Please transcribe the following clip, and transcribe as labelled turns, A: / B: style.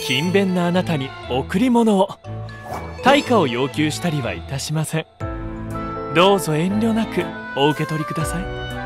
A: 勤勉なあなたに贈り物を。対価を要求したりはいたしません。どうぞ遠慮なくお受け取りください。